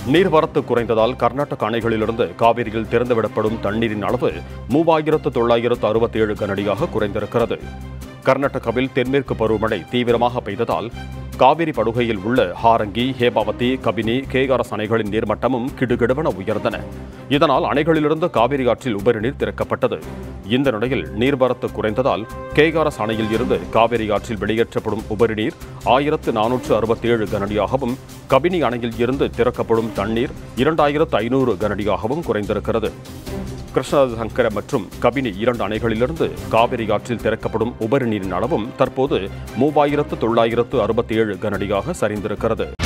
நீர்வரத்து குறைந்ததால் கர்நாடக அணைகளிலிருந்து காவிரியில் திறந்துவிடப்படும் தண்ணீரின் அளவு 3967 கனஅடியாக குறைந்திருக்கிறது. கர்நாடகாவில் தென்மேற்கு பருவமழை தீவிரமாக பெய்ததால் காவிரி படுகையில் உள்ள ஹாரங்கி, ஹேமாவதி, கபினி, கேஆர்எஸ் அணைகளின் நீர்மட்டமும் கிடுகிடுவென உயர்ந்தன. இதனால் அணைகளிலிருந்து காவிரி ஆற்றில் உபரிநீர் திறக்கப்பட்டது. இந்த நிலையில் நீர்வரத்து குறைந்ததால் கேஆர்எஸ் அணையில் இருந்து காவிரி ஆற்றில் வெளியேற்றப்படும் உபரிநீர் 1467 கனஅடியாகவும், கபினி அணையில் இருந்து திறக்கப்படும் தண்ணீர் 2500 கனஅடியாகவும் குறைந்திருக்கிறது. கிருஷ்ணராஜசங்கர மற்றும் கபினி 2 அணைகளிலிருந்து காவிரி ஆற்றில் திறக்கப்படும் உபரி நீரின் அளவும் தற்போது 3967 கனஅடியாக சரிந்திருக்கிறது.